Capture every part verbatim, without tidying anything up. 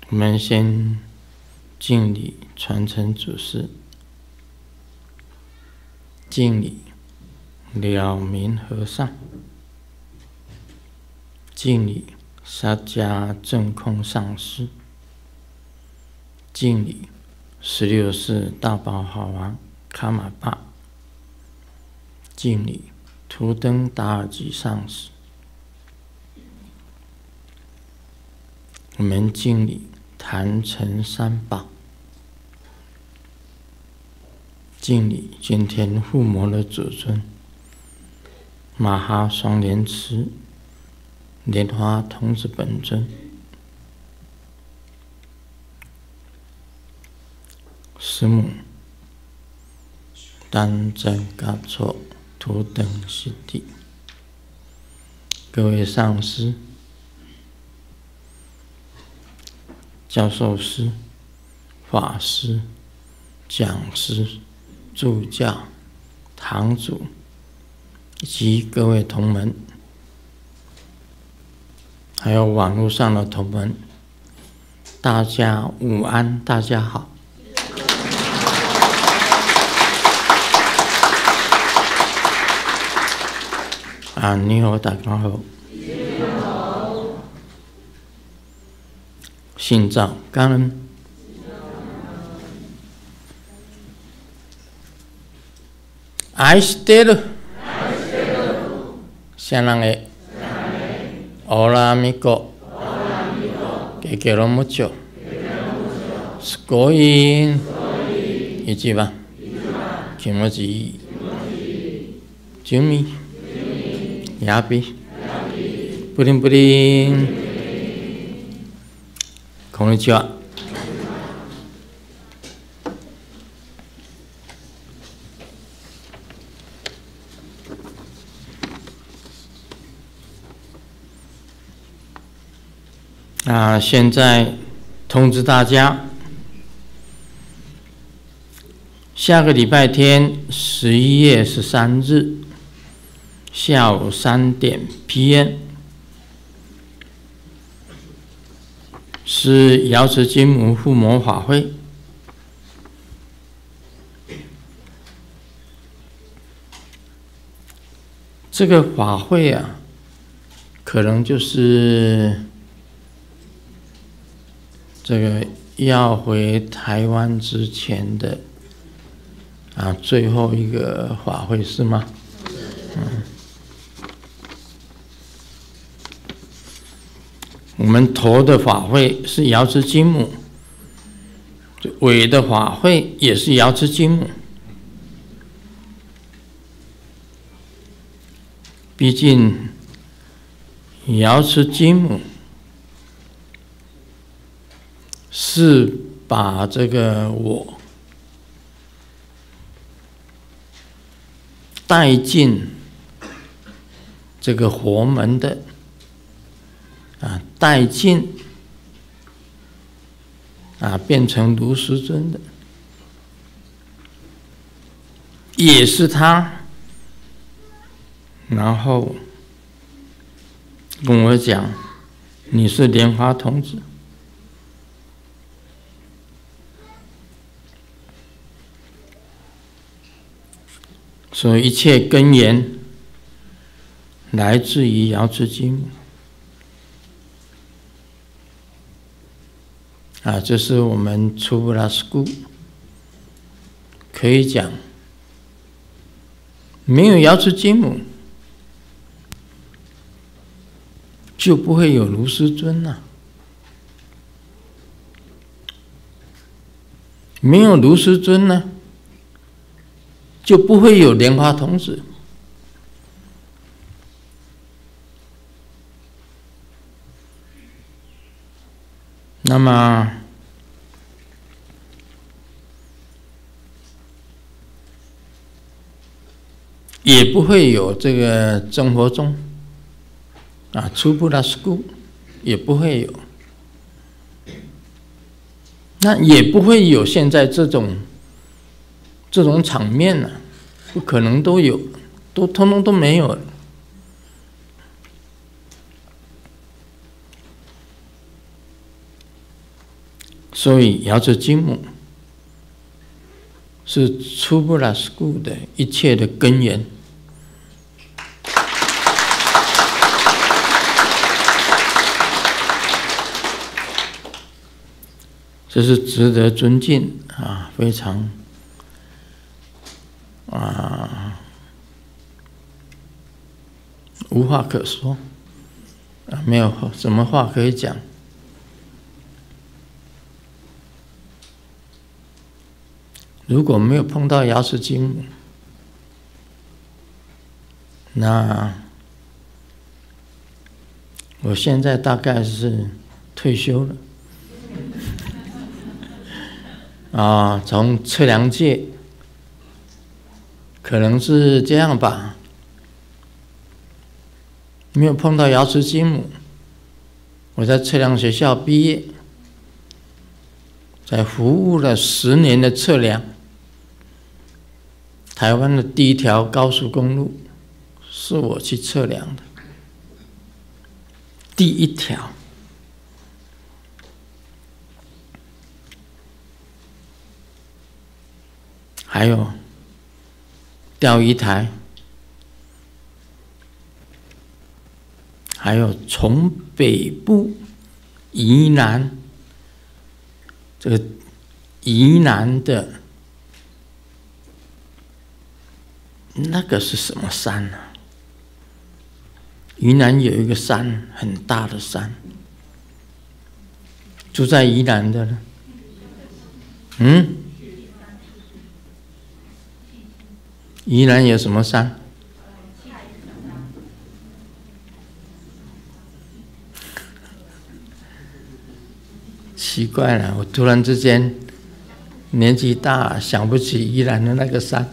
我们先敬礼传承祖师，敬礼了明和尚，敬礼沙迦正空上师，敬礼十六世大宝法王卡玛巴，敬礼图登达尔吉上师。我们敬礼坛城三宝，敬礼均天护摩的祖尊马哈双莲池莲花童子本尊，师母丹真嘎措图登悉地，各位上师、教授师、法师、讲师、助教、堂主以及各位同门，还有网络上的同门，大家午安，大家好。啊，你好，大家好。信照感恩。愛してる。シャナゲ。オラミコ。ゲゲロムチョ。すごい。一番。気持ちいい。準備。やび。プリンプリン。こんにちは。啊，现在通知大家，下个礼拜天，十一月十三日下午三点 P M。是瑶池金母护摩法会，这个法会啊，可能就是这个要回台湾之前的啊最后一个法会，是吗？嗯。我们头的法会是瑶池金母，尾的法会也是瑶池金母。毕竟瑶池金母是把这个我带进这个佛门的。啊，带进啊，变成如师尊的，也是他。然后跟我讲，你是莲花童子，所以一切根源来自于瑶池金母。啊，这是我们初布拉斯库可以讲，没有瑶池金母，就不会有如师尊呐、啊；没有如师尊呢，就不会有莲花童子。那么，也不会有这个真佛宗啊，初布拉斯库也不会有，那也不会有现在这种这种场面呢、啊，不可能都有，都通通都没有了。 所以瑶池金母是出不了故的一切的根源。这是值得尊敬啊，非常啊无话可说啊，没有什么话可以讲。如果没有碰到瑶池金母，那我现在大概是退休了。啊，从测量界可能是这样吧，没有碰到瑶池金母，我在测量学校毕业，在服务了十年的测量，台湾的第一条高速公路是我去测量的，第一条。还有钓鱼台，还有从北部宜南，这个宜南的那个是什么山呢、啊？宜南有一个山，很大的山，住在宜南的呢，嗯？宜兰有什么山？奇怪了，我突然之间年纪大，想不起宜兰的那个山。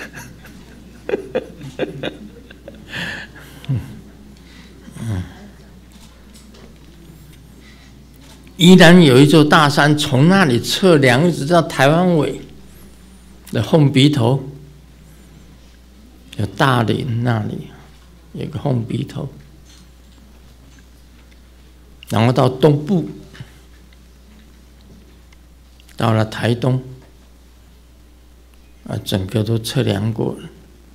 嗯，宜兰有一座大山，从那里测量一直到台湾尾的凤鼻头。有大林那里有个凤鼻头，然后到东部，到了台东，啊，整个都测量过了。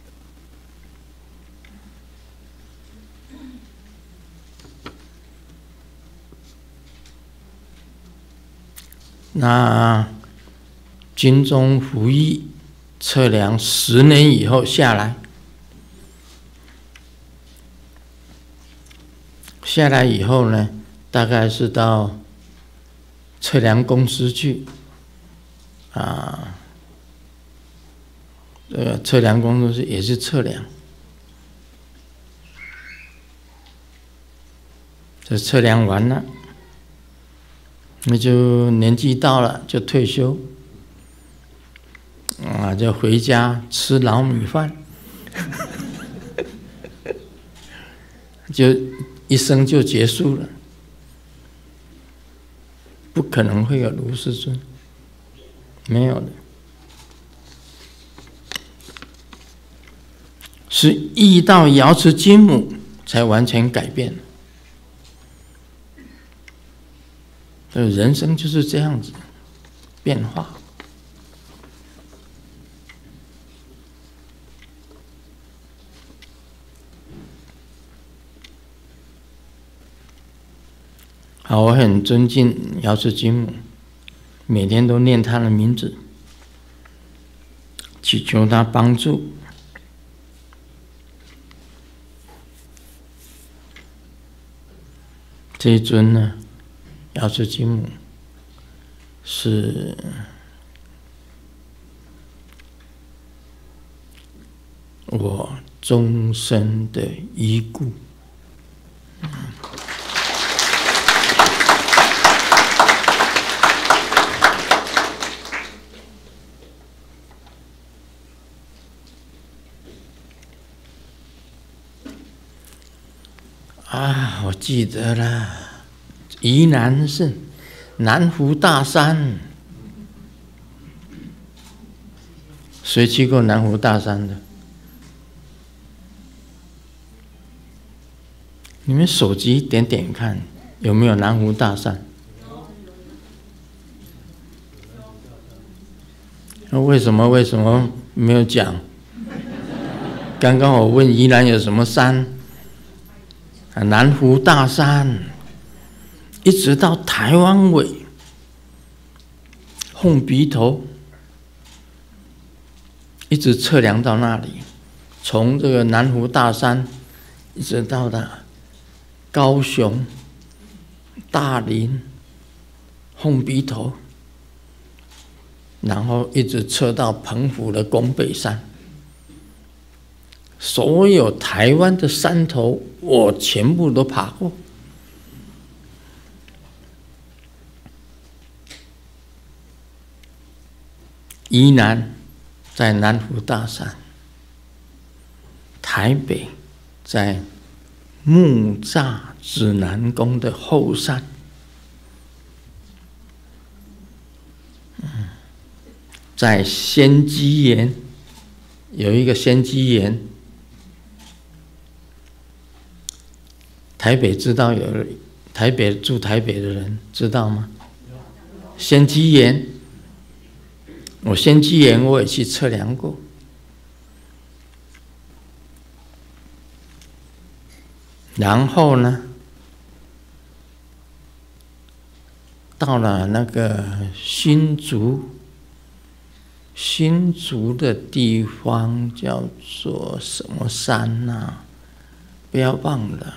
那金钟服役测量十年以后下来。下来以后呢，大概是到测量公司去，啊，呃，测量公司也是测量，这测量完了，那就年纪到了就退休，啊，就回家吃老米饭，就。一生就结束了，不可能会有如是尊，没有的，是遇到瑶池金母才完全改变。所以人生就是这样子变化。好，我很尊敬瑶池金母，每天都念她的名字，祈求她帮助。这一尊呢，瑶池金母是我终身的依顾。啊，我记得了，宜南是南湖大山，谁去过南湖大山的？你们手机点点看，有没有南湖大山？ 那为什么为什么没有讲？刚刚我问宜兰有什么山？啊，南湖大山，一直到台湾尾，凤鼻头，一直测量到那里，从这个南湖大山一直到的高雄、大林、凤鼻头，然后一直测到澎湖的拱北山。所有台湾的山头，我全部都爬过。宜兰在南湖大山，台北在木栅指南宫的后山，在仙基岩有一个仙基岩。台北知道有台北住台北的人知道吗？仙基岩，我仙基岩我也去测量过。然后呢，到了那个新竹，新竹的地方叫做什么山啊？不要忘了。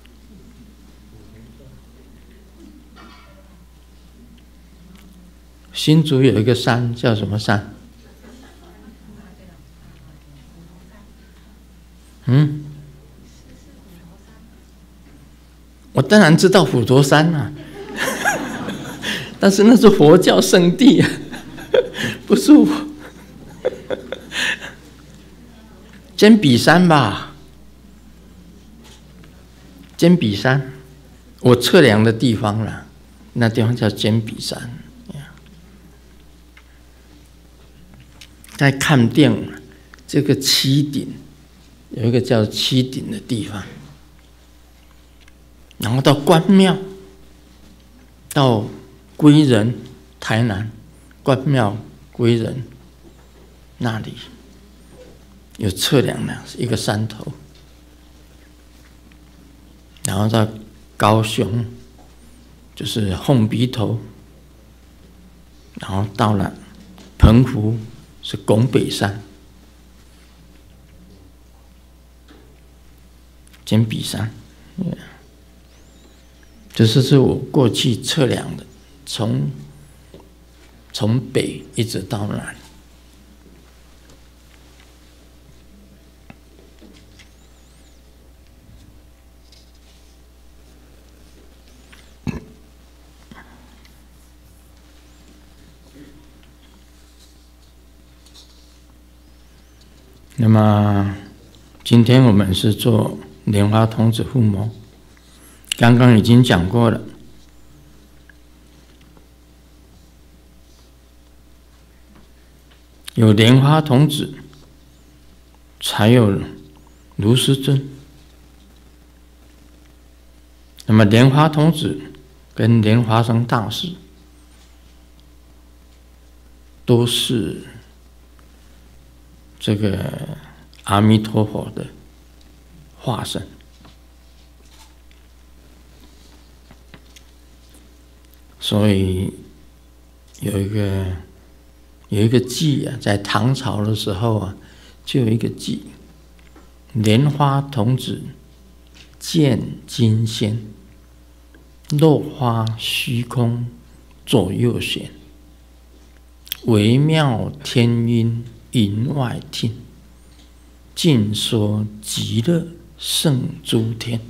新竹有一个山叫什么山？嗯，我当然知道普陀山啊，但是那是佛教圣地啊，不是我。尖笔山吧，尖笔山，我测量的地方啦，那地方叫尖笔山。在看店这个七顶有一个叫七顶的地方，然后到关庙，到归仁，台南关庙归仁那里有测量的一个山头，然后到高雄就是凤鼻头，然后到了澎湖。是拱北山、尖笔山，这是是我过去测量的，从从北一直到南。那么今天我们是做莲花童子附魔，刚刚已经讲过了。有莲花童子，才有卢师尊。那么莲花童子跟莲花生大士都是这个阿弥陀佛的化身，所以有一个有一个记啊，在唐朝的时候啊，就有一个记：莲花童子见金仙，落花虚空左右旋，微妙天音云外听，尽说极乐胜诸天。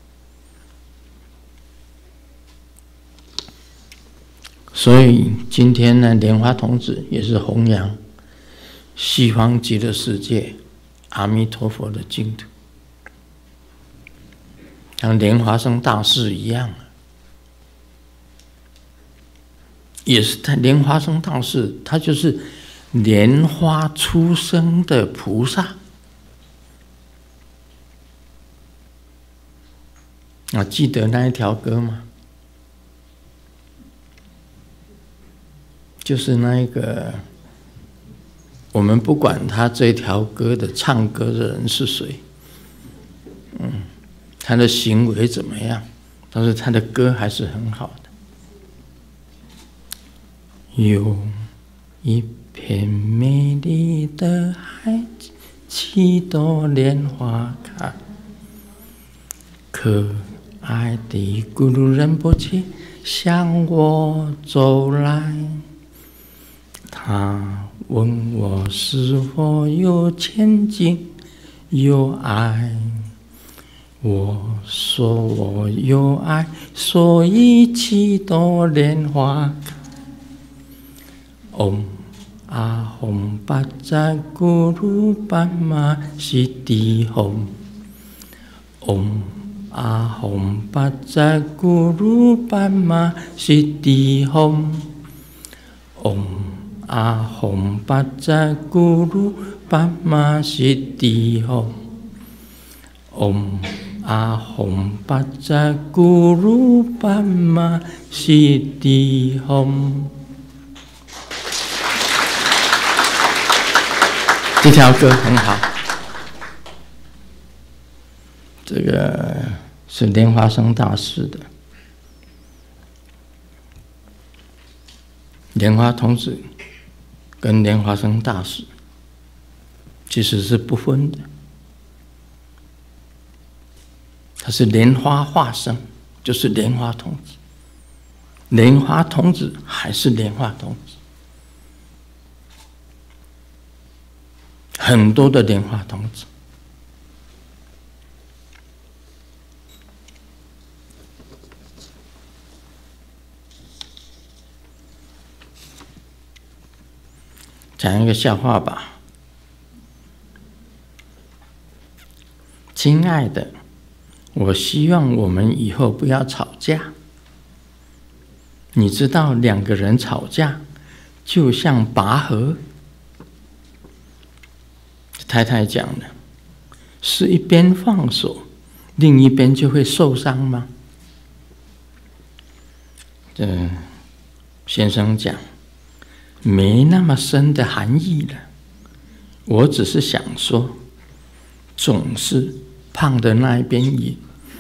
所以今天呢，莲花童子也是弘扬西方极乐世界阿弥陀佛的净土，像莲花生大士一样，也是他莲花生大士，他就是莲花出生的菩萨啊，记得那一条歌吗？就是那一个我们不管他这条歌的唱歌的人是谁，嗯，他的行为怎么样，但是他的歌还是很好的。有一片美丽的海，几朵莲花开，可爱的咕噜仁波切向我走来，他问我是否有前景有爱，我说我有爱，所以几朵莲花开。唵阿吽巴扎咕噜巴玛悉地吽，唵阿吽巴扎咕噜巴玛悉地吽，唵阿吽巴扎咕噜巴玛悉地吽，唵阿吽巴扎咕噜巴玛悉地吽。这条歌很好，这个是莲花生大师的。莲花童子跟莲花生大师其实是不分的，他是莲花化身，就是莲花童子，莲花童子还是莲花童子。很多的莲花童子，讲一个笑话吧。亲爱的，我希望我们以后不要吵架。你知道，两个人吵架就像拔河。太太讲的，是一边放手，另一边就会受伤吗？这先生讲，没那么深的含义了。我只是想说，总是胖的那一边赢。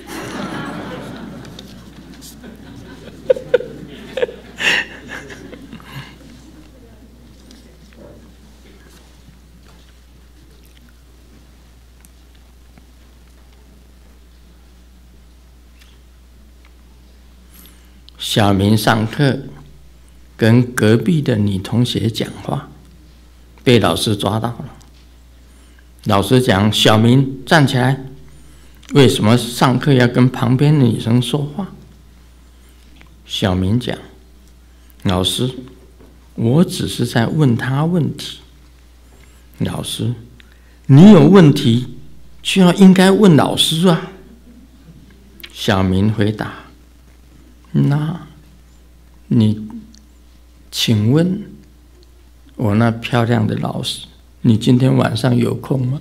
小明上课跟隔壁的女同学讲话，被老师抓到了。老师讲：“小明站起来，为什么上课要跟旁边的女生说话？”小明讲：“老师，我只是在问他问题。”老师：“你有问题就要应该问老师啊。”小明回答：“那你请问我那漂亮的老师，你今天晚上有空吗？”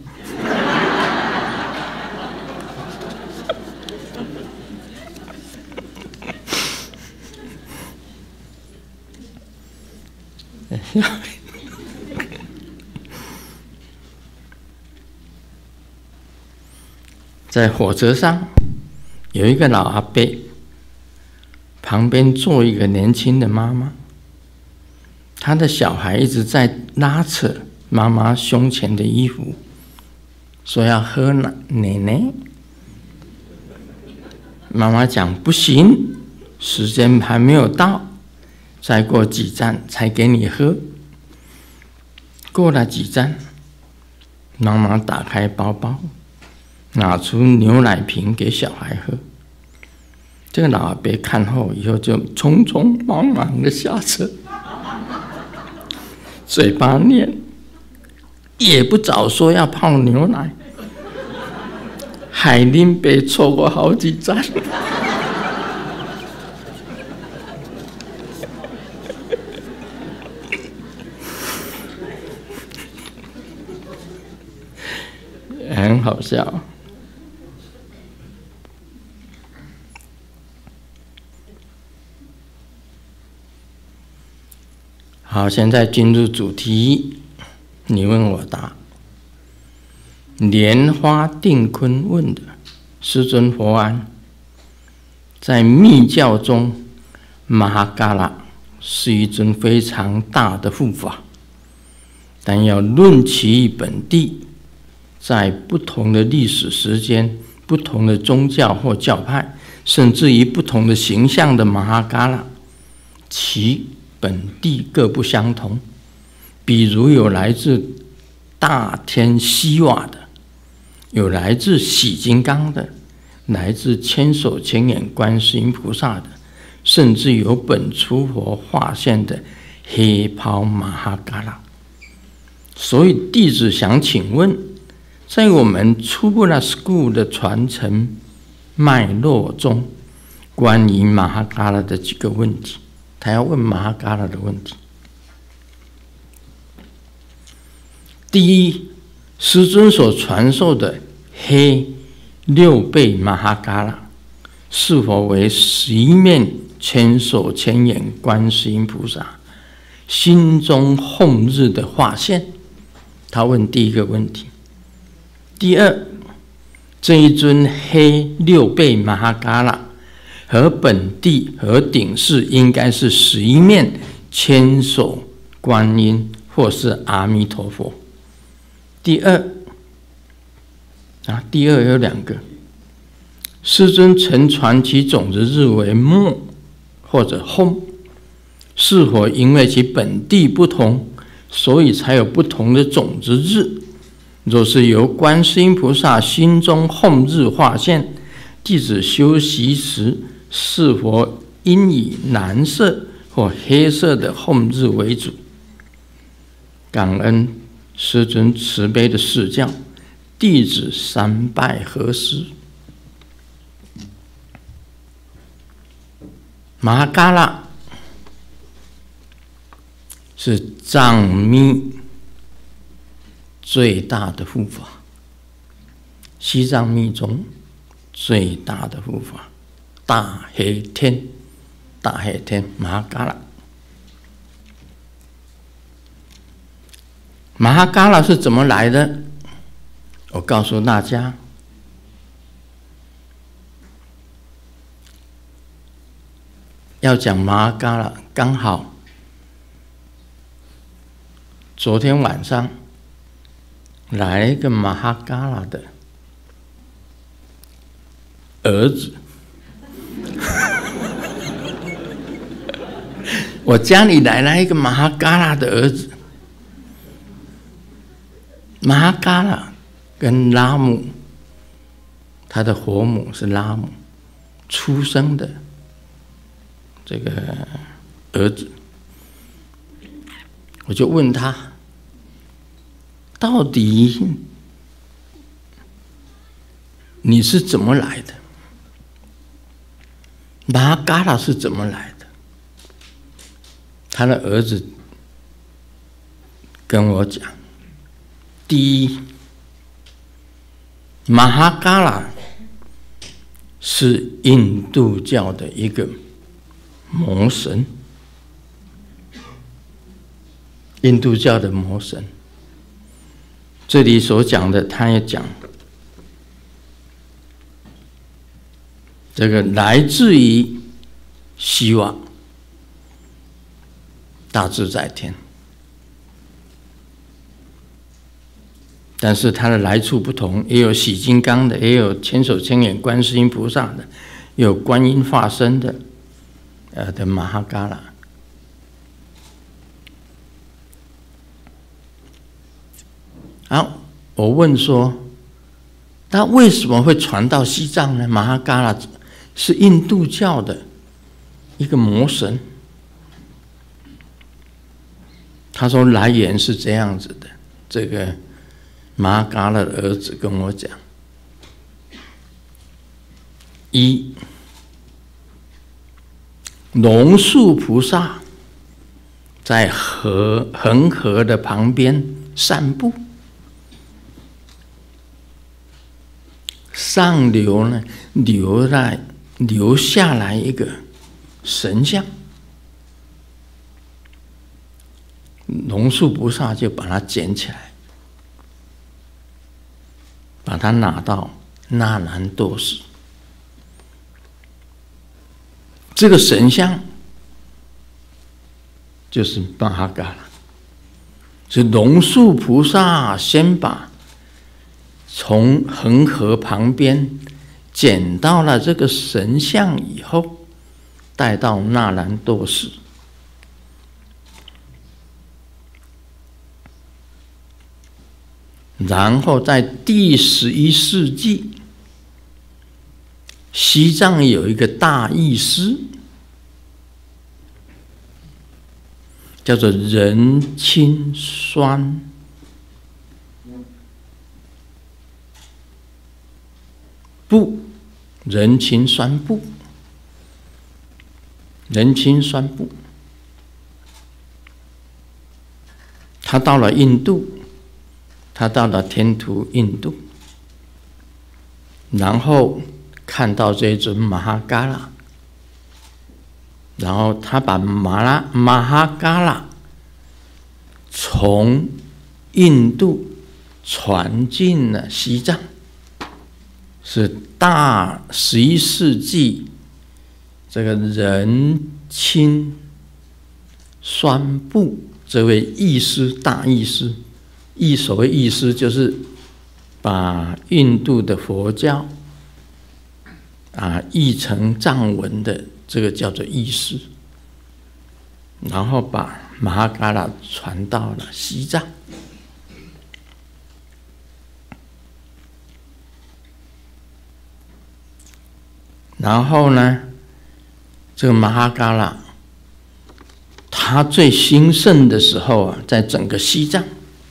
在火车上有一个老阿伯，旁边坐一个年轻的妈妈，他的小孩一直在拉扯妈妈胸前的衣服，说要喝奶奶。妈妈讲不行，时间还没有到，再过几站才给你喝。过了几站，妈妈打开包包，拿出牛奶瓶给小孩喝。这个老阿伯看后以后就匆匆忙忙的下车，嘴巴念，也不早说要泡牛奶，海林北错过好几站。很好笑。好，现在进入主题。 你问我答。莲花定坤问的世尊佛安，在密教中，马哈嘎拉是一尊非常大的护法，但要论其本地，在不同的历史时间、不同的宗教或教派，甚至于不同的形象的马哈嘎拉，其本地各不相同。比如有来自大天西瓦的，有来自喜金刚的，来自千手千眼观世音菩萨的，甚至有本初佛化现的黑袍马哈嘎拉。所以弟子想请问，在我们初布拉 school 的传承脉络中，关于马哈嘎拉的几个问题，他要问马哈嘎拉的问题。第一，师尊所传授的黑六倍马哈嘎拉是否为十一面千手千眼观世音菩萨心中弘日的化现？他问第一个问题。第二，这一尊黑六倍马哈嘎拉和本地和顶饰应该是十一面千手观音或是阿弥陀佛。第二啊，第二有两个，师尊曾传其种子日为末或者吽，是否因为其本地不同，所以才有不同的种子日？若是由观世音菩萨心中吽日化现，弟子修习时是否应以蓝色或黑色的吽日为主？感恩师尊慈悲的示教，弟子三拜何师。马哈嘎拉是藏密最大的护法，西藏密宗最大的护法，大黑天，大黑天马哈嘎拉。马哈嘎拉是怎么来的？我告诉大家，要讲马哈嘎拉，刚好昨天晚上来了一个马哈嘎拉的儿子，我家里来了一个马哈嘎拉的儿子。马哈嘎拉跟拉姆，他的活母是拉姆出生的这个儿子，我就问他，到底你是怎么来的？马哈嘎拉是怎么来的？他的儿子跟我讲，第一，马哈嘎拉是印度教的一个魔神，印度教的魔神。这里所讲的，他也讲，这个来自于希瓦，大自在天。但是它的来处不同，也有喜金刚的，也有千手千眼观世音菩萨的，也有观音化身的，呃的马哈嘎拉。好，我问说，他为什么会传到西藏呢？马哈嘎拉是印度教的一个魔神。他说来源是这样子的，这个马哈嘎拉的儿子跟我讲：一，龙树菩萨在河恒河的旁边散步，上流呢留来留下来一个神像， 龙树菩萨就把它捡起来，把它拿到那兰多寺。这个神像就是玛哈嘎拉，是龙树菩萨先把从恒河旁边捡到了这个神像以后，带到那兰多寺。然后在第十一世纪，西藏有一个大义师，叫做仁钦栓部，仁钦栓部，仁钦栓部，他到了印度。他到了天竺印度，然后看到这尊玛哈嘎拉，然后他把玛拉玛哈嘎拉从印度传进了西藏，是大十一世纪这个仁钦栓部这位义师大义师。义所谓义师，就是把印度的佛教啊译成藏文的，这个叫做义师，然后把玛哈嘎拉传到了西藏。然后呢，这个玛哈嘎拉他最兴盛的时候啊，在整个西藏。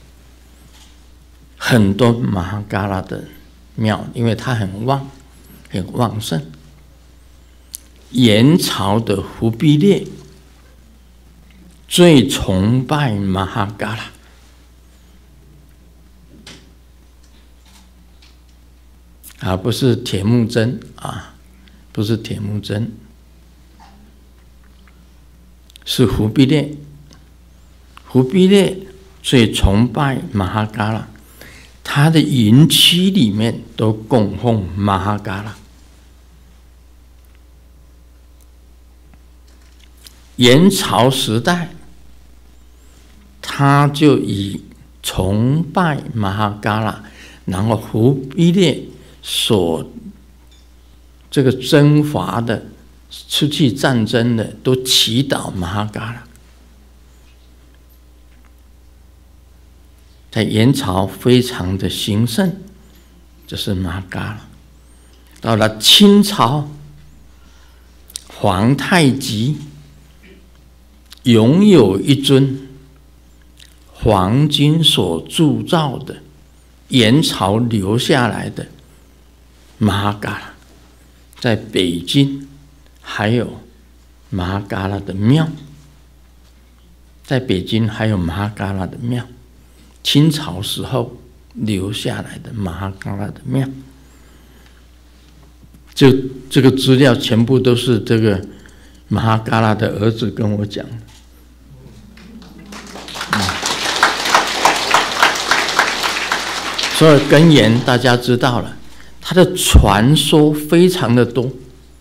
很多玛哈嘎拉的庙，因为它很旺，很旺盛。元朝的忽必烈最崇拜玛哈嘎拉，啊，不是铁木真啊，不是铁木真，是忽必烈。忽必烈最崇拜玛哈嘎拉。他的营区里面都供奉玛哈嘎拉。元朝时代，他就以崇拜玛哈嘎拉，然后忽必烈所这个征伐的、出去战争的，都祈祷玛哈嘎拉。在元朝非常的兴盛，这是玛哈嘎拉。到了清朝，皇太极拥有一尊黄金所铸造的元朝留下来的玛哈嘎拉，在北京还有玛哈嘎拉的庙，在北京还有玛哈嘎拉的庙。清朝时候留下来的玛哈嘎拉的庙，就这个资料全部都是这个玛哈嘎拉的儿子跟我讲的。嗯、所以根源大家知道了，它的传说非常的多，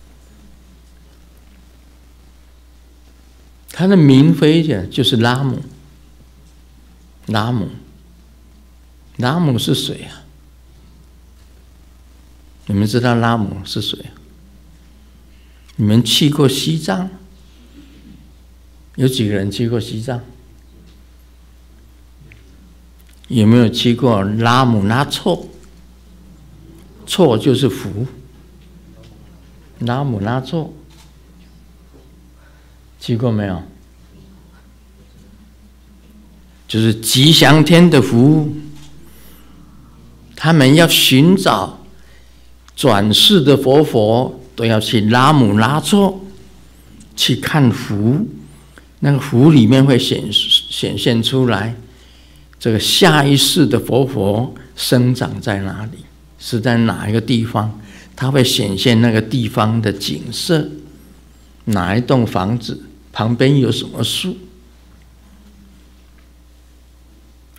它的名妃呢就是拉姆，拉姆。拉姆是谁啊？你们知道拉姆是谁啊？你们去过西藏？有几个人去过西藏？有没有去过拉姆拉措？措就是福，拉姆拉措去过没有？就是吉祥天的服务。他们要寻找转世的佛佛，都要去拉姆拉措去看符，那个符里面会显显现出来，这个下一世的佛佛生长在哪里，是在哪一个地方，它会显现那个地方的景色，哪一栋房子旁边有什么树。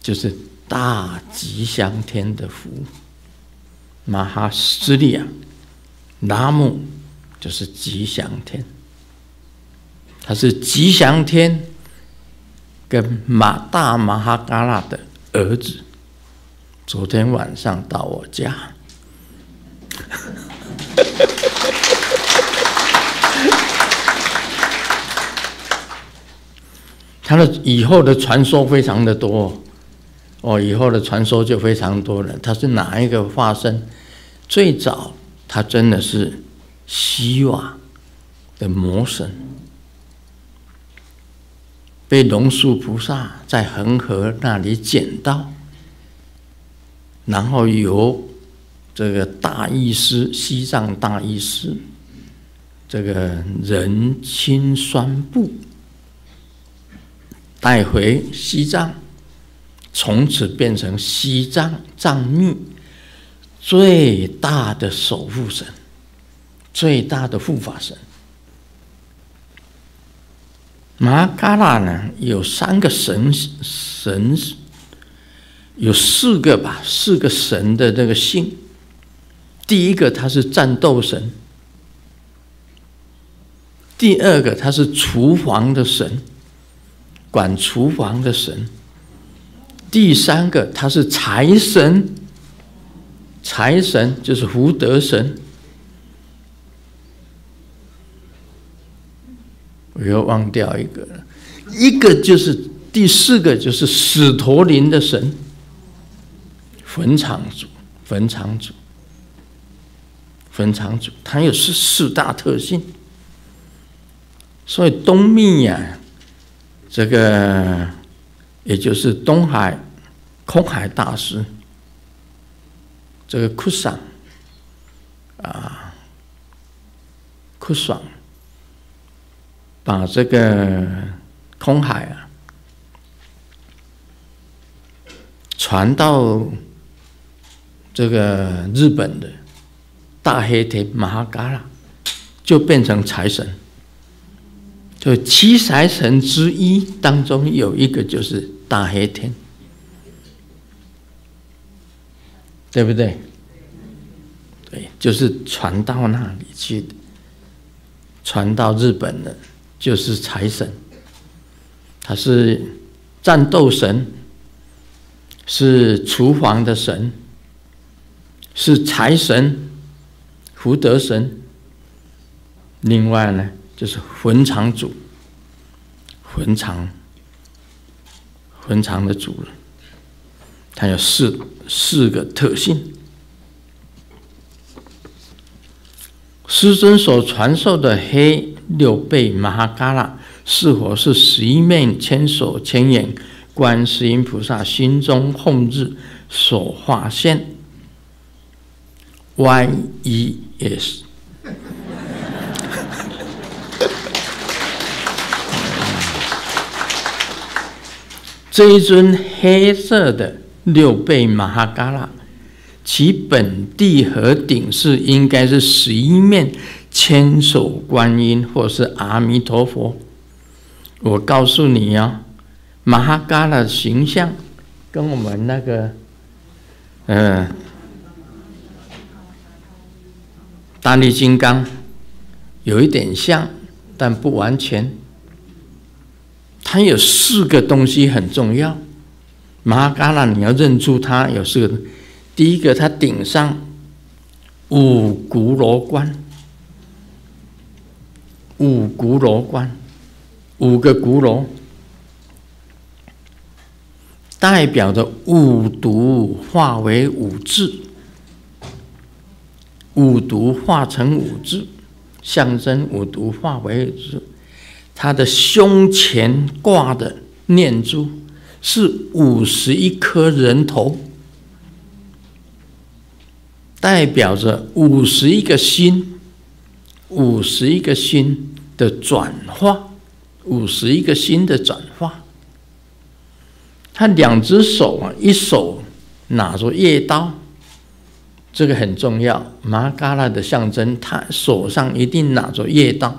就是大吉祥天的福，马哈斯利亚拉姆就是吉祥天，他是吉祥天跟马大马哈嘎拉的儿子。昨天晚上到我家，他的以后的传说非常的多哦，以后的传说就非常多了。他是哪一个化身？最早他真的是西瓦的魔神，被龙树菩萨在恒河那里捡到，然后由这个大医师西藏大医师这个仁钦宣布带回西藏，从此变成西藏藏密最大的守护神，最大的护法神。马哈嘎拉呢有三个神神，有四个吧，四个神的这个姓。第一个他是战斗神，第二个他是厨房的神，管厨房的神。第三个他是财神，财神就是福德神。我又忘掉一个了，一个就是第四个就是史陀林的神，坟场主，坟场主，坟场主，它有是四大特性。所以东密呀，这个也就是东海空海大师，这个库桑啊，库爽。把这个空海啊传到这个日本的大黑天马哈嘎拉，就变成财神。就七财神之一当中有一个就是大黑天，对不对？对，就是传到那里去的，传到日本的。就是财神，他是战斗神，是厨房的神，是财神、福德神。另外呢，就是坟场主，坟场坟场的主人，他有四四个特性。师尊所传授的黑六臂马哈嘎拉，是否是十一面千手千眼观世音菩萨心中控制所化现 ？Y E S。这一尊黑色的六臂马哈嘎拉，其本地和顶饰应该是十一面千手观音或是阿弥陀佛。我告诉你啊、哦，马哈嘎拉的形象跟我们那个呃大力金刚有一点像，但不完全。它有四个东西很重要，马哈嘎拉你要认出它有四个。第一个，它顶上五骨罗冠，五骨罗冠，五个骨罗，代表着五毒化为五智，五毒化成五智，象征五毒化为五智。他的胸前挂的念珠是五十一颗人头，代表着五十一个心，五十一个心的转化，五十一个心的转化。他两只手啊，一手拿着叶刀，这个很重要。马哈嘎拉的象征，他手上一定拿着叶刀。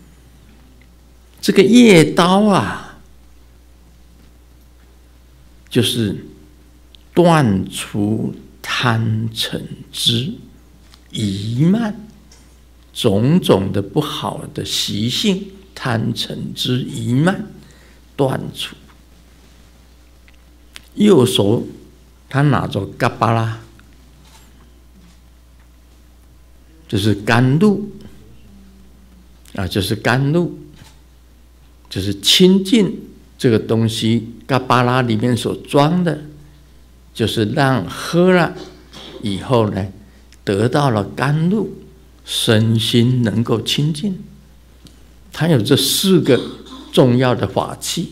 这个叶刀啊， 就是断除贪嗔痴疑慢种种的不好的习性，贪嗔痴疑慢断除。右手他拿着嘎巴拉，就是甘露啊，就是甘露，就是清净这个东西。嘎巴拉里面所装的，就是让喝了以后呢，得到了甘露，身心能够清净。它有这四个重要的法器，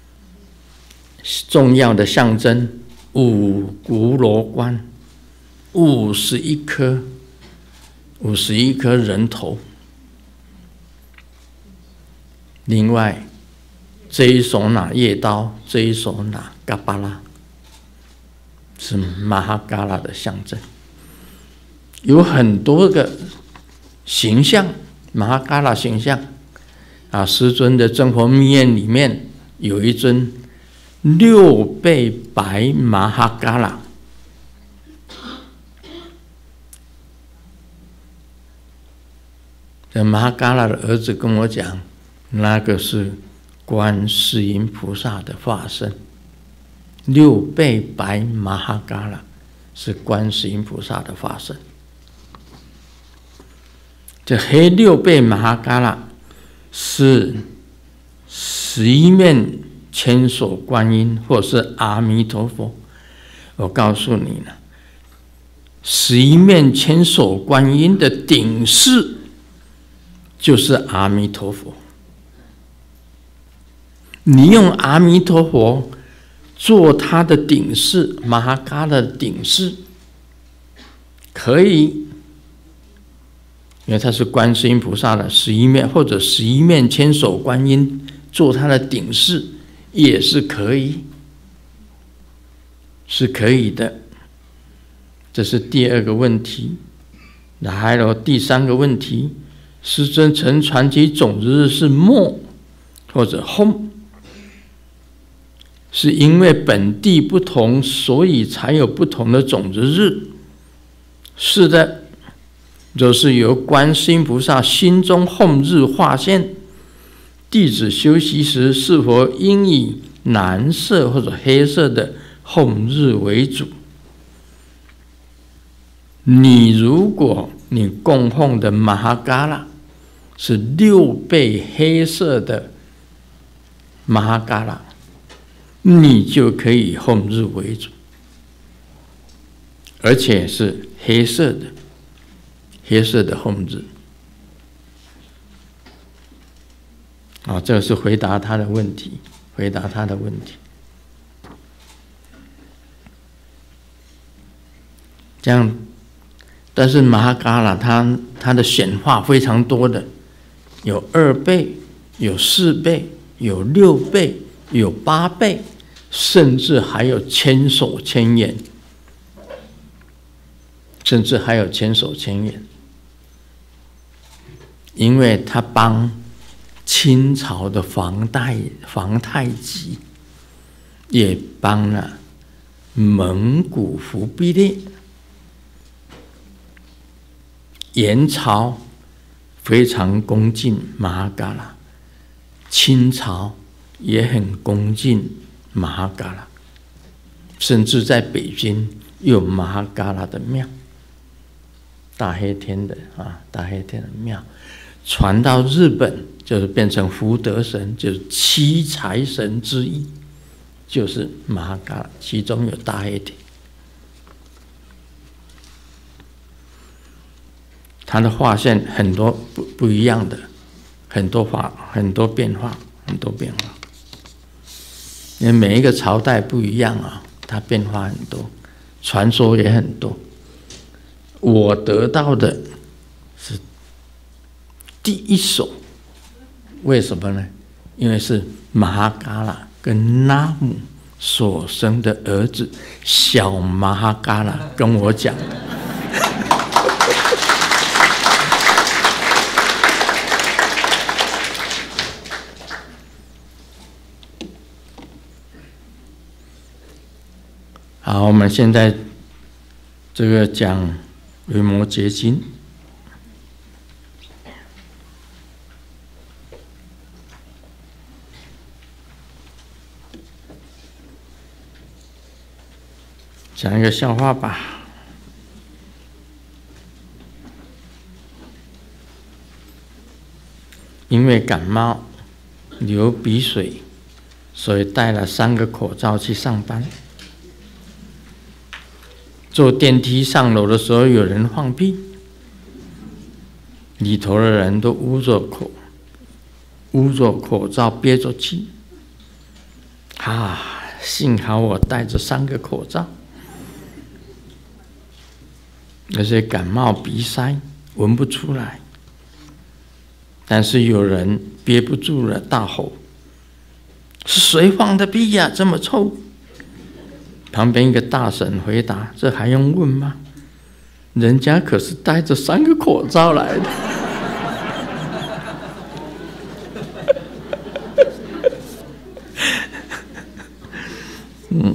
重要的象征。五骨罗冠，五十一颗，五十一颗人头。另外，这一手拿叶刀，这一手拿嘎巴拉，是马哈嘎拉的象征。有很多个形象，马哈嘎拉形象啊。师尊的真佛密院里面有一尊六倍白马哈嘎拉，这马哈嘎拉的儿子跟我讲，那个是观世音菩萨的化身。六倍白马哈嘎拉是观世音菩萨的化身。这黑六倍马哈嘎拉是十一面千手观音，或是阿弥陀佛。我告诉你呢，十一面千手观音的顶饰就是阿弥陀佛。你用阿弥陀佛做他的顶饰，马哈嘎拉的顶饰，可以，因为他是观世音菩萨的十一面，或者十一面千手观音做他的顶饰。也是可以，是可以的。这是第二个问题。那还有第三个问题，师尊曾传其种子日是末或者吽，是因为本地不同，所以才有不同的种子日。是的，就是由观世音菩萨心中吽日化现。弟子修习时，是否应以蓝色或者黑色的吽日为主？你如果你供奉的马哈嘎拉是六倍黑色的马哈嘎拉，你就可以吽日为主，而且是黑色的，黑色的吽日。啊，这个是回答他的问题，回答他的问题。这样，但是马哈嘎拉它它的显化非常多的，有二倍，有四倍，有六倍，有八倍，甚至还有千手千眼，甚至还有千手千眼，因为他帮清朝的皇太皇太极，也帮了蒙古忽必烈。元朝非常恭敬马哈嘎拉，清朝也很恭敬马哈嘎拉，甚至在北京有马哈嘎拉的庙，大黑天的啊，大黑天的庙。传到日本，就是变成福德神，就是七财神之一，就是马哈嘎拉，其中有大黑天。它的画线很多不不一样的，很多画，很多变化，很多变化。因为每一个朝代不一样啊，它变化很多，传说也很多。我得到的是第一首，为什么呢？因为是马哈嘎拉跟拉姆所生的儿子小马哈嘎拉跟我讲的。 好，我们现在这个讲《维摩诘经》。讲一个笑话吧。因为感冒流鼻水，所以戴了三个口罩去上班。坐电梯上楼的时候，有人放屁，里头的人都捂着口捂着口罩憋着气。啊，幸好我戴着三个口罩。那些感冒鼻塞闻不出来，但是有人憋不住了，大吼：“是谁放的屁呀？这么臭！”旁边一个大婶回答：“这还用问吗？人家可是戴着三个口罩来的。”嗯。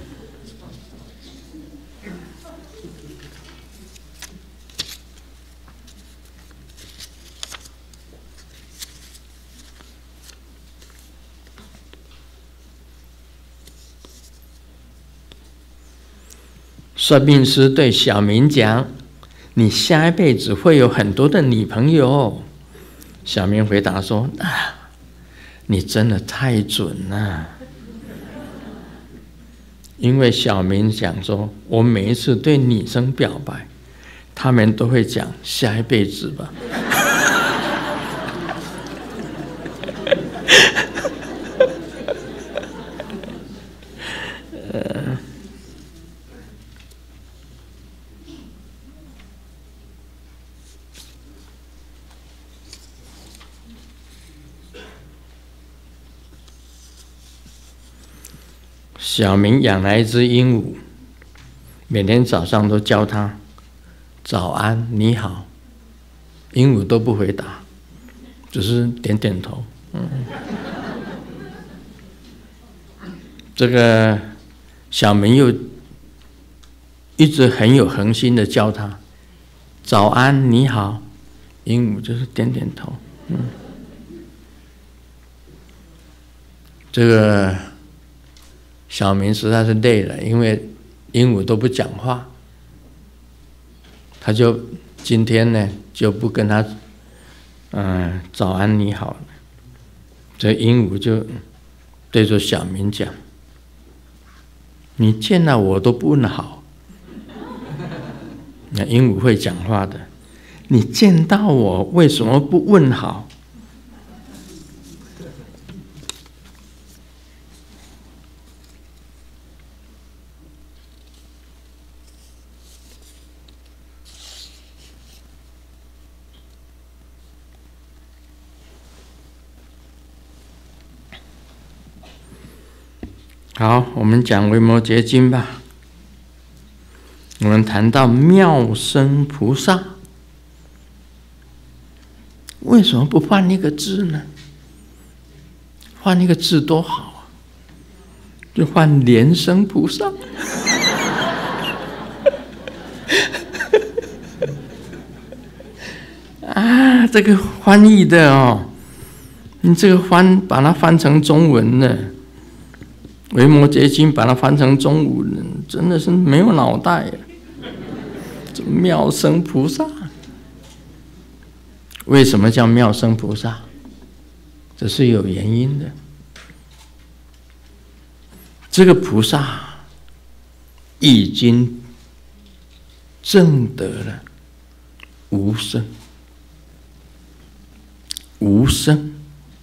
算命师对小明讲：“你下一辈子会有很多的女朋友。”小明回答说：“啊，你真的太准了。”因为小明讲说：“我每一次对女生表白，他们都会讲下一辈子吧。”呃。小明养了一只鹦鹉，每天早上都叫它早安你好，鹦鹉都不回答，只是点点头。嗯，这个小明又一直很有恒心的叫它早安你好，鹦鹉就是点点头。嗯，这个小明实在是累了，因为鹦鹉都不讲话，他就今天呢就不跟他嗯、呃、早安你好了。这鹦鹉就对着小明讲：“你见了我都不问好。”那鹦鹉会讲话的，你见到我为什么不问好？好，我们讲《维摩诘经》吧。我们谈到妙生菩萨，为什么不换一个字呢？换一个字多好啊！就换莲生菩萨。啊，这个翻译的哦，你这个翻把它翻成中文呢？《维摩诘经》把它翻成中文，真的是没有脑袋呀！这妙生菩萨，为什么叫妙生菩萨？这是有原因的。这个菩萨已经证得了无生，无生，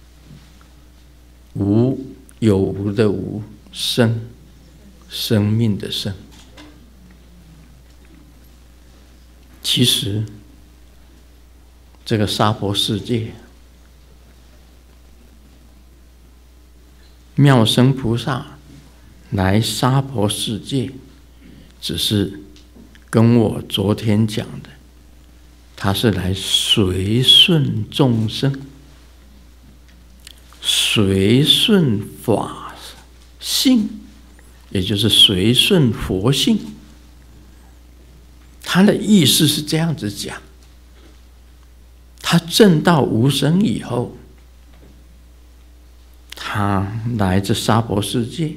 无有无的无，生，生命的生。其实，这个娑婆世界，妙生菩萨来娑婆世界，只是跟我昨天讲的，他是来随顺众生，随顺法性也就是随顺佛性。他的意思是这样子讲：他证到无生以后，他来自娑婆世界，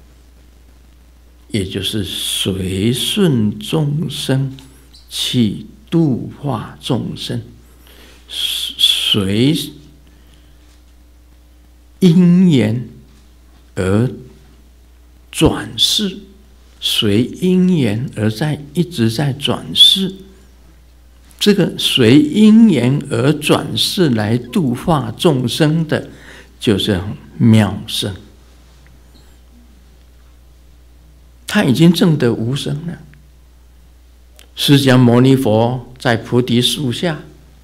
也就是随顺众生去度化众生，随因缘而转世，随因缘而在一直在转世。这个随因缘而转世来度化众生的，就是妙生。他已经证得无生了。释迦牟尼佛在菩提树下，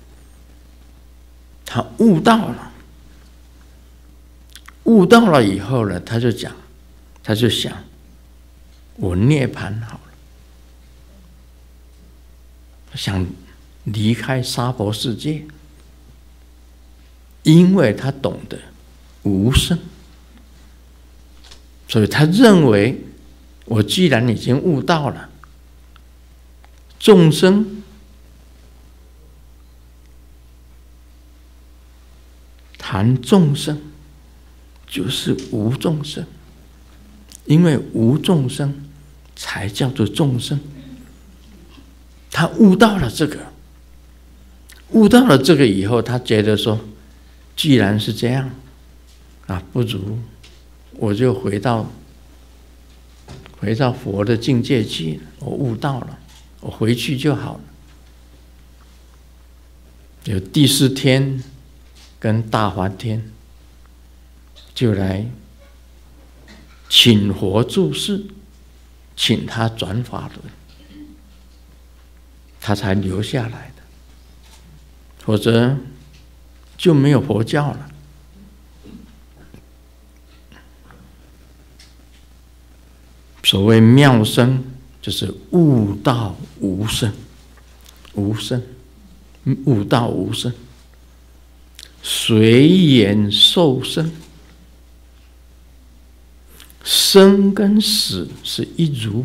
他悟到了，悟到了以后呢，他就讲，他就想，我涅槃好了，想离开娑婆世界，因为他懂得无生，所以他认为，我既然已经悟到了，众生谈众生就是无众生，因为无众生才叫做众生。他悟到了这个，悟到了这个以后，他觉得说，既然是这样啊，不如我就回到回到佛的境界去，我悟到了，我回去就好了。有第四天跟大梵天就来请佛住世，请他转法轮，他才留下来的，否则就没有佛教了。所谓妙生，就是悟道无生，无生，悟道无生，随缘受生，生跟死是一如，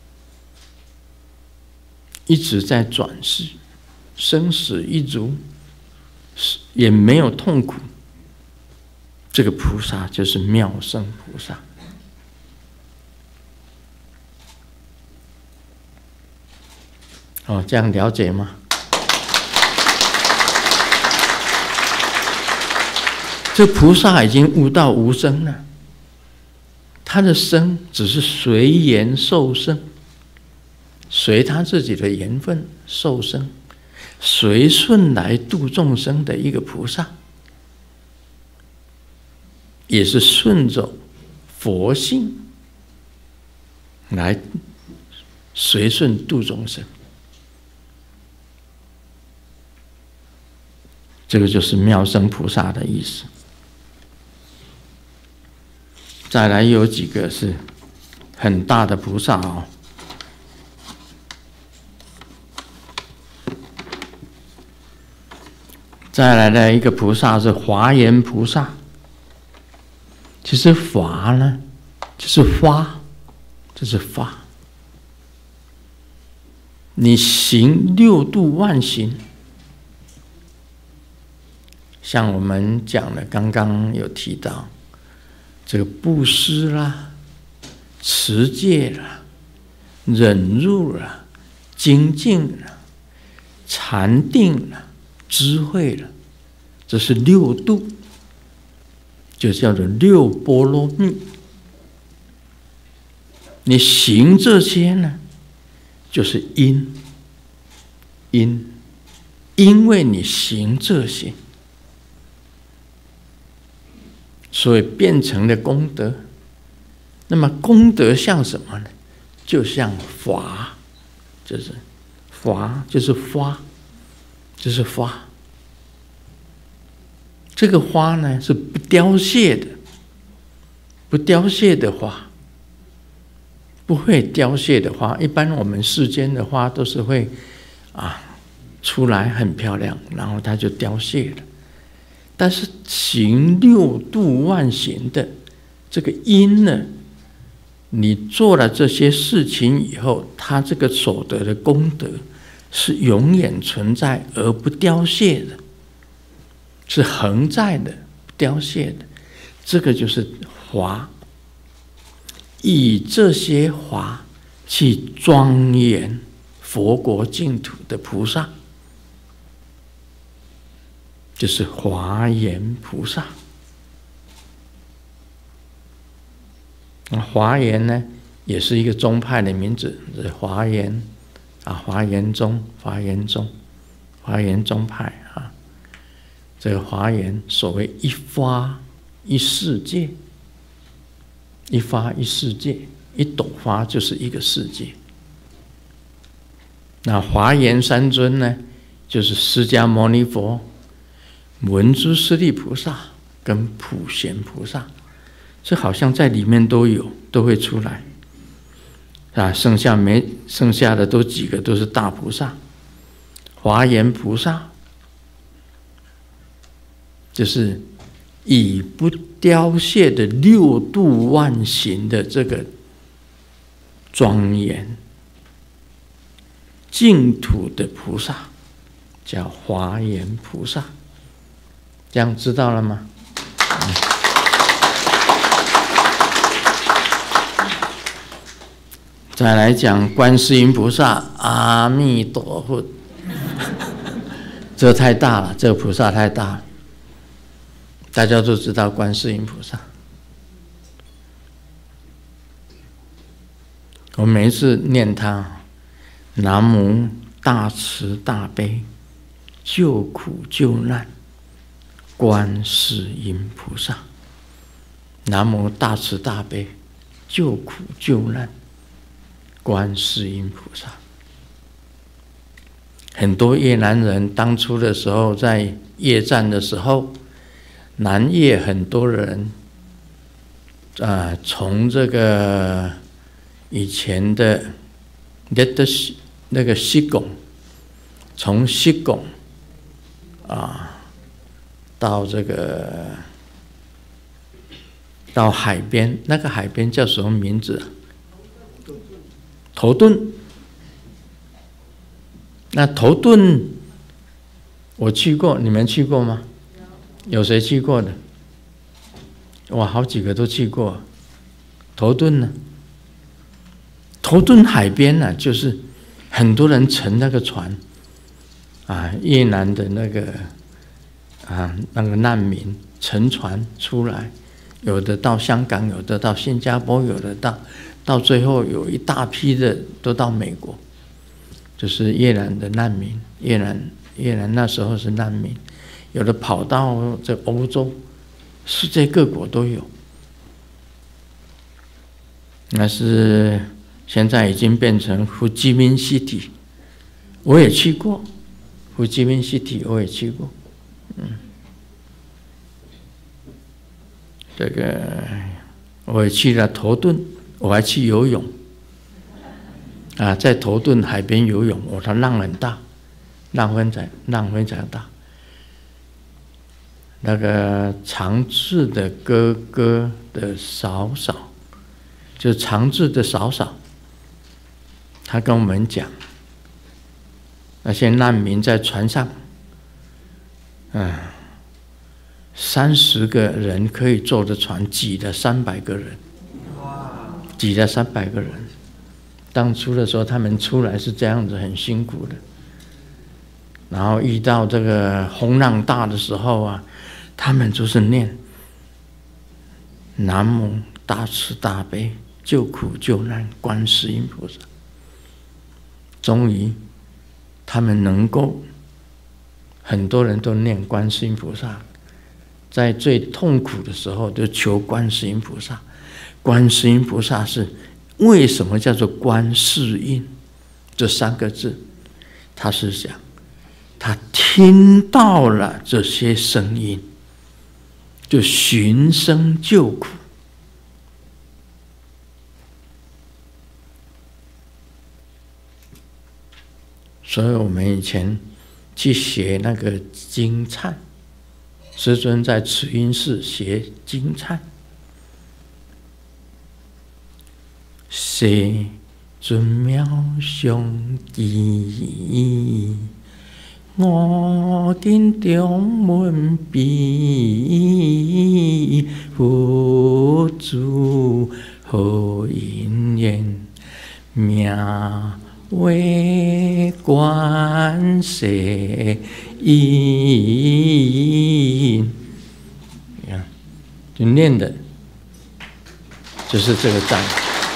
一直在转世，生死一如，也没有痛苦。这个菩萨就是妙生菩萨。哦，这样了解吗？这菩萨已经悟到无生了，他的生只是随缘受生，随他自己的缘分受生，随顺来度众生的一个菩萨，也是顺着佛性来随顺度众生。这个就是妙生菩萨的意思。再来有几个是很大的菩萨哦，再来的一个菩萨是华严菩萨。其实法呢，就是发，这是发。你行六度万行。像我们讲的，刚刚有提到这个布施啦、持戒啦、忍辱啦、精进啦、禅定啦、智慧啦，这是六度，就叫做六波罗蜜。你行这些呢，就是因，因，因为你行这些。所以变成了功德。那么功德像什么呢？就像法，就是法，就是花，就是花。这个花呢是不凋谢的，不凋谢的花，不会凋谢的花。一般我们世间的花都是会啊出来很漂亮，然后它就凋谢了。但是行六度万行的这个因呢， 你做了这些事情以后，他这个所得的功德是永远存在而不凋谢的，是恒在的、不凋谢的。这个就是华，以这些华去庄严佛国净土的菩萨，就是华严菩萨。华严呢，也是一个宗派的名字，是华严啊，华严宗、华严宗、华严宗派啊。这个华严，所谓一花一世界，一花一世界，一朵花就是一个世界。那华严三尊呢，就是释迦牟尼佛、文殊师利菩萨跟普贤菩萨。这好像在里面都有，都会出来啊。剩下没剩下的都几个都是大菩萨，华严菩萨就是以不凋谢的六度万行的这个庄严净土的菩萨，叫华严菩萨。这样知道了吗？嗯再来讲观世音菩萨，阿弥陀佛，这太大了，这个菩萨太大了，大家都知道观世音菩萨。我每一次念他，南无大慈大悲救苦救难观世音菩萨，南无大慈大悲救苦救难观世音菩萨。很多越南人当初的时候，在越战的时候，南越很多人啊，从这个以前的那个那个西贡，从西贡啊到这个到海边，那个海边叫什么名字啊？头顿。那头顿我去过，你们去过吗？有谁去过的？哇，好几个都去过。头顿呢？头顿海边呢、啊，就是很多人乘那个船啊，越南的那个啊那个难民乘船出来，有的到香港，有的到新加坡，有的到到最后有一大批的都到美国，就是越南的难民。越南越南那时候是难民，有的跑到这欧洲，世界各国都有。那是现在已经变成胡志明市体，我也去过。胡志明市体我也去过，嗯，这个我也去了头顿，我还去游泳。啊，在头顿海边游泳，哦，它浪很大，浪非常浪非常大。那个长治的哥哥的嫂嫂，就长治的嫂嫂，他跟我们讲，那些难民在船上，嗯，三十个人可以坐的船，挤了三百个人，挤了三百个人。当初的时候，他们出来是这样子，很辛苦的。然后遇到这个风浪大的时候啊，他们就是念南无大慈大悲救苦救难观世音菩萨。终于，他们能够，很多人都念观世音菩萨，在最痛苦的时候就求观世音菩萨。观世音菩萨是。为什么叫做观世音这三个字？他是讲他听到了这些声音，就寻声救苦。所以我们以前去学那个经忏，师尊在慈云寺学经忏。 世尊妙相继，我今中门闭，佛祖好因缘，名为观世音。你看，就念的就是这个藏。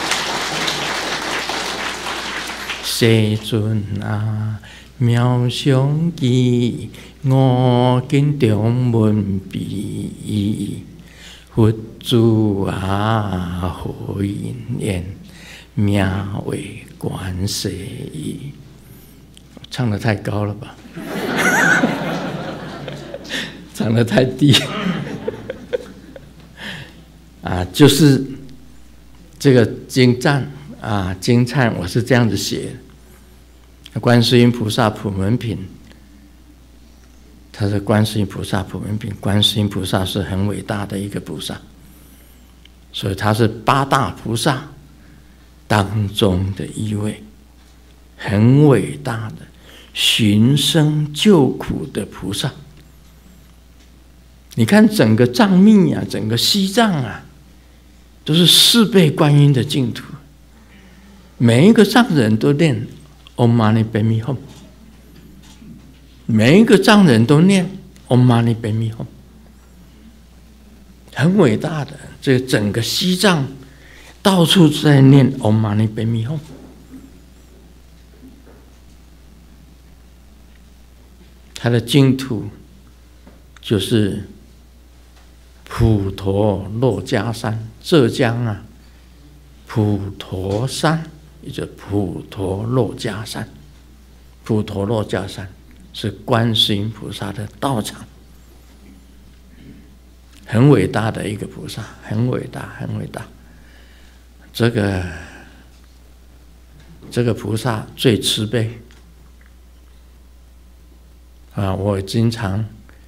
世尊啊，妙相继，我今中门闭，佛祖啊，好因缘，名为观世音。唱得太高了吧？唱得太低。啊，就是这个经赞啊，经忏我是这样子写的。观世音菩萨普门品，他是观世音菩萨普门品。观世音菩萨是很伟大的一个菩萨，所以他是八大菩萨当中的一位，很伟大的寻声救苦的菩萨。你看整个藏密啊，整个西藏啊，都是四倍观音的净土，每一个藏人都念Om Mani Padme Hum， 每一个藏人都念 Om Mani Padme Hum， 很伟大的。这整个西藏到处在念 Om Mani Padme Hum。它的净土就是普陀珞珈山，浙江啊，普陀山。也就普陀珞珈山，普陀珞珈山是观世音菩萨的道场，很伟大的一个菩萨，很伟大，很伟大。这个这个菩萨最慈悲啊！我经常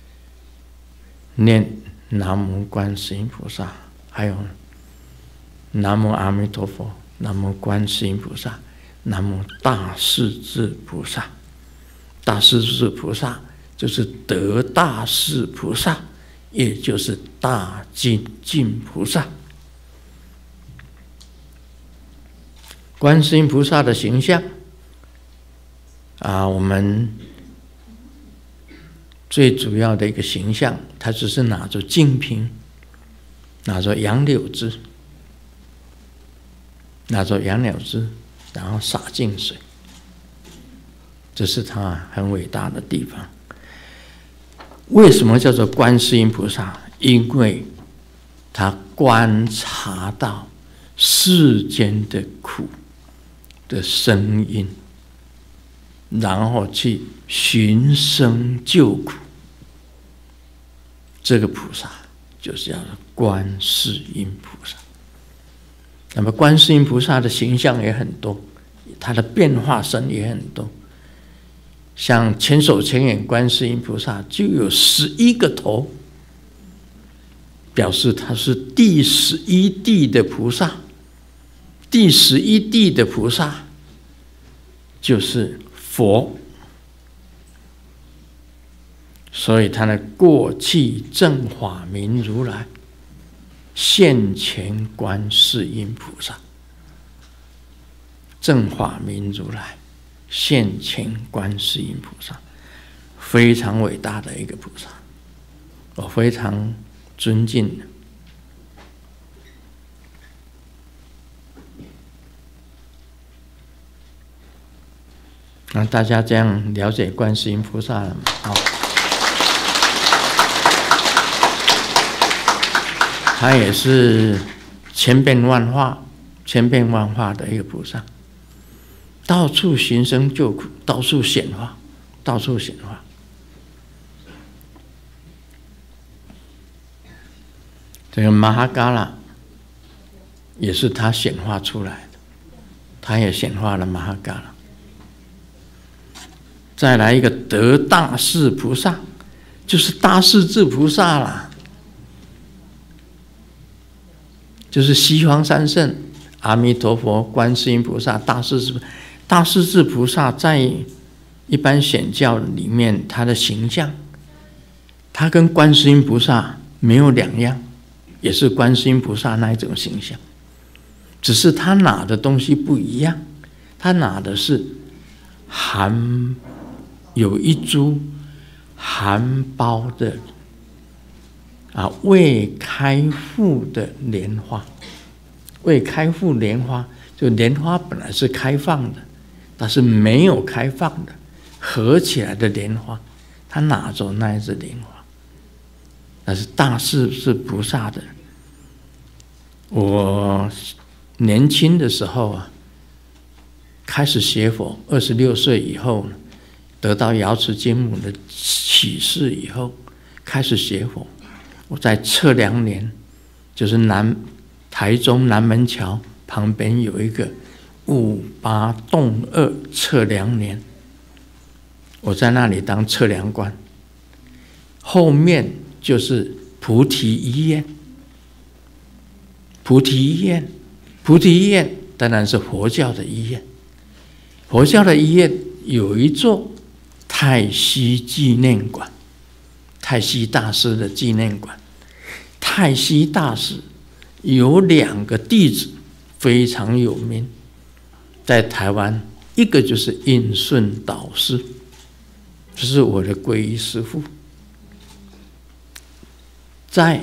念南无观世音菩萨，还有南无阿弥陀佛。南无观世音菩萨，南无大势至菩萨。大势至菩萨就是得大势菩萨，也就是大精进菩萨。观世音菩萨的形象啊，我们最主要的一个形象，他只是拿着净瓶，拿着杨柳枝。拿着杨柳枝，然后洒净水，这是他很伟大的地方。为什么叫做观世音菩萨？因为他观察到世间的苦的声音，然后去寻声救苦。这个菩萨就是叫做观世音菩萨。那么观世音菩萨的形象也很多，他的变化身也很多。像千手千眼观世音菩萨就有十一个头，表示他是第十一地的菩萨。第十一地的菩萨就是佛，所以他的过去正法明如来。现前观世音菩萨，正法明如来，现前观世音菩萨，非常伟大的一个菩萨，我非常尊敬的。那大家这样了解观世音菩萨了吗？好。他也是千变万化、千变万化的一个菩萨，到处寻声救苦，到处显化，到处显化。这个马哈嘎拉也是他显化出来的，他也显化了马哈嘎拉。再来一个得大势菩萨，就是大势至菩萨啦。就是西方三圣阿弥陀佛、观世音菩萨、大势至大势至菩萨，在一般显教里面，他的形象，他跟观世音菩萨没有两样，也是观世音菩萨那一种形象，只是他拿的东西不一样，他拿的是含有一株含苞的啊未开复的莲花。未开复莲花，就莲花本来是开放的，但是没有开放的合起来的莲花，他拿走那一只莲花，那是大势至菩萨的。我年轻的时候啊，开始学佛，二十六岁以后，得到瑶池金母的启示以后，开始学佛。我在测量年，就是南台中南门桥旁边有一个五八洞二测量年，我在那里当测量官，后面就是菩提医院。菩提医院，菩提医院当然是佛教的医院。佛教的医院有一座太虚纪念馆，太虚大师的纪念馆。太虚大师有两个弟子非常有名，在台湾，一个就是印顺导师，这是我的皈依师父。在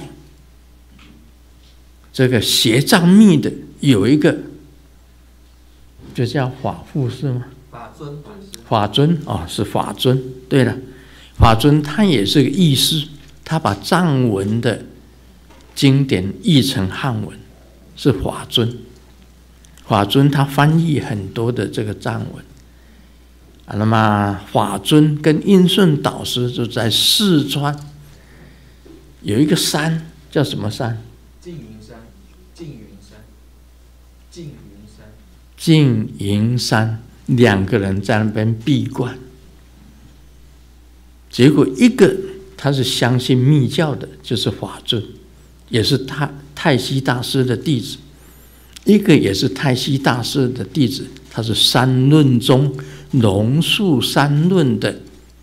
这个邪藏密的有一个，就叫法护是吗？ 法尊， 法尊哦，是法尊。对了，法尊他也是个译师，他把藏文的经典译成汉文，是法尊。法尊他翻译很多的这个藏文啊。那么法尊跟印顺导师就在四川有一个山，叫什么山？ 净云山，净云山，净云山， 净云山。两个人在那边闭关，结果一个他是相信密教的，就是法尊，也是太太虚大师的弟子；一个也是太虚大师的弟子，他是三论宗龙树三论的，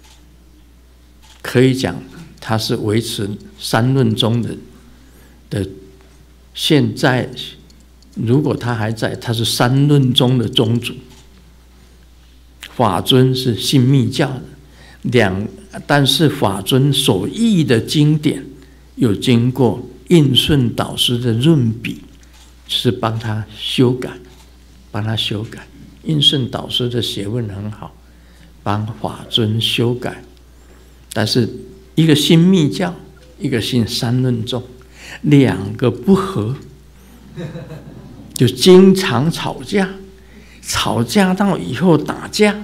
可以讲他是维持三论宗的的。现在如果他还在，他是三论宗的宗主。法尊是信密教的，两但是法尊所译的经典有经过印顺导师的润笔，是帮他修改，帮他修改。印顺导师的学问很好，帮法尊修改。但是一个信密教，一个信三论宗，两个不合，就经常吵架，吵架到以后打架。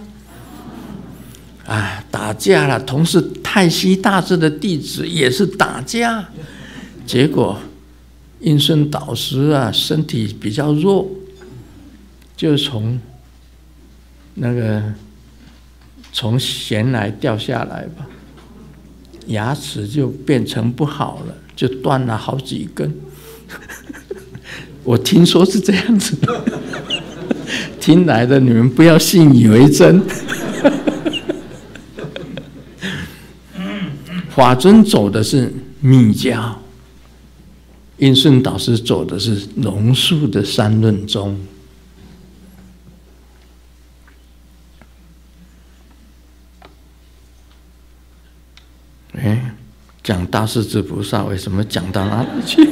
啊，打架了！同是太虚大师的弟子也是打架，结果印顺导师啊身体比较弱，就从那个从悬崖掉下来吧，牙齿就变成不好了，就断了好几根。我听说是这样子，听来的你们不要信以为真。法尊走的是密教，印顺导师走的是龙树的三论宗。哎，讲大势至菩萨，为什么讲到哪里去？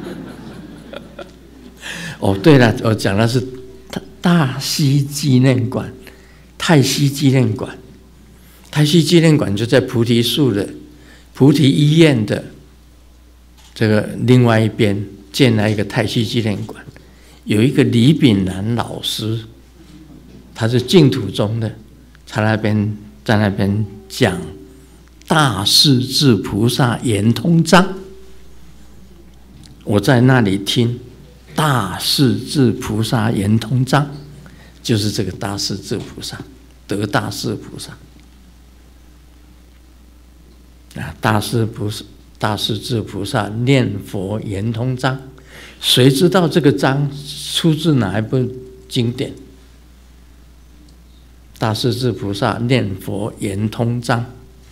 哦，对了，我讲的是大溪纪念馆，太虚纪念馆，太虚纪念馆就在菩提树的。菩提医院的这个另外一边建了一个太虚纪念馆，有一个李炳南老师，他是净土宗的，他那边在那边讲大势至菩萨圆通章，我在那里听大势至菩萨圆通章，就是这个大势至菩萨，得大势菩萨。啊，大势菩萨、大势至菩萨念佛圆通章， 谁知道这个章出自哪一部经典？大势至菩萨念佛圆通章。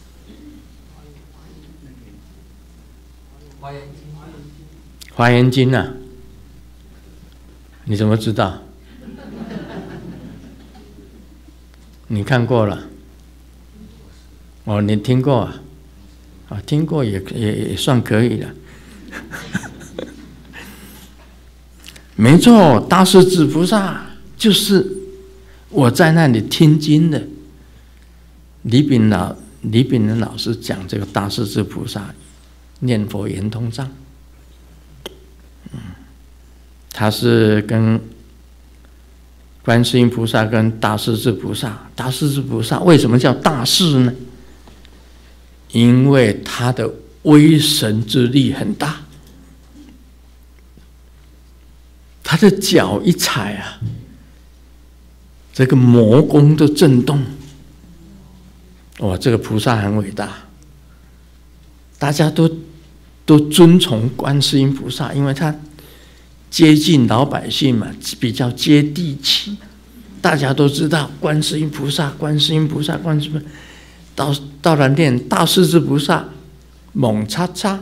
华严经啊，你怎么知道？你看过了？哦，你听过啊？啊，听过也也也算可以了。没错，大势至菩萨就是我在那里听经的。李炳老李炳仁老师讲这个大势至菩萨念佛圆通章，嗯，他是跟观世音菩萨跟大势至菩萨，大势至菩萨为什么叫大势呢？因为他的威神之力很大，他的脚一踩啊，这个魔宫都震动。哇，这个菩萨很伟大，大家都都尊崇观世音菩萨，因为他接近老百姓嘛，比较接地气。大家都知道观世音菩萨，观世音菩萨，观世音菩萨。到到了念大势至菩萨，猛叉叉，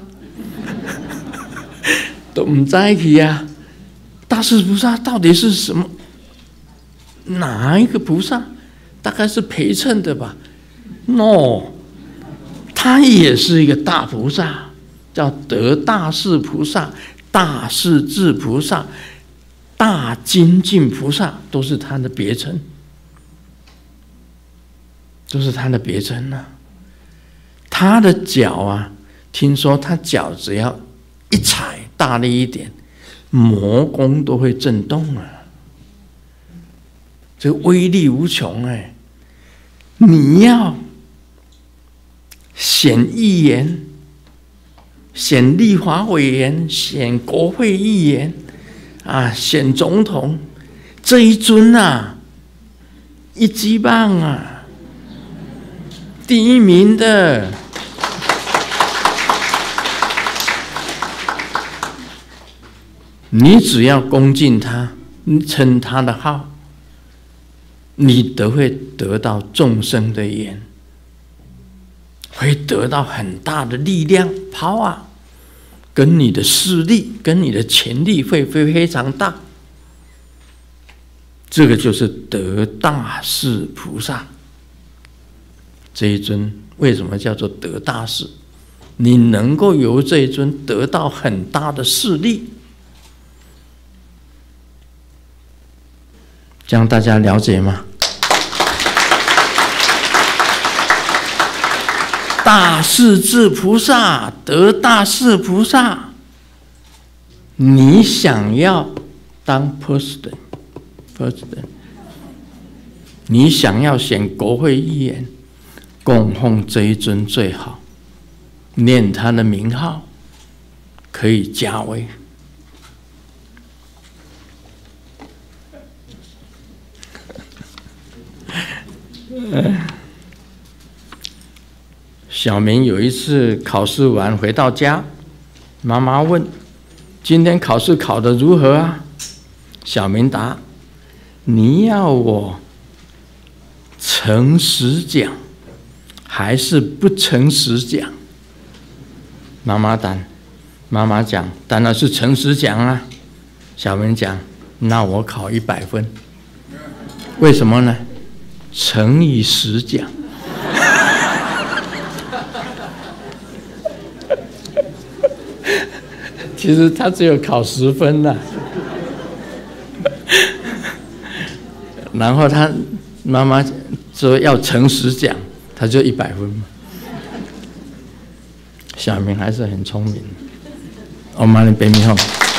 都唔知去啊！大势菩萨到底是什么？哪一个菩萨？大概是陪衬的吧 ？No， 他也是一个大菩萨，叫得大势菩萨、大势至菩萨、大精进菩萨，都是他的别称。都是他的别称啊！他的脚啊，听说他脚只要一踩大力一点，魔宫都会震动啊！这威力无穷哎！你要选议员、选立法委员、选国会议员啊，选总统，这一尊啊，一级棒啊！第一名的，你只要恭敬他，称他的号，你都会得到众生的缘，会得到很大的力量 power， 跟你的势力、跟你的权力会非常大。这个就是得大势菩萨。这一尊为什么叫做得大势？你能够由这一尊得到很大的势力，这样大家了解吗？大势至菩萨，得大势菩萨，你想要当 president， president， 你想要选国会议员，供奉这一尊最好，念他的名号可以加位。小明有一次考试完回到家，妈妈问：“今天考试考得如何啊？”小明答：“你要我诚实讲，还是不诚实讲？”妈妈答：“妈妈讲，当然是诚实讲啊。”小明讲：“那我考一百分，为什么呢？诚以实讲。”其实他只有考十分了，然后他妈妈说要诚实讲，他就一百分嘛。小明还是很聪明。我妈的北米后。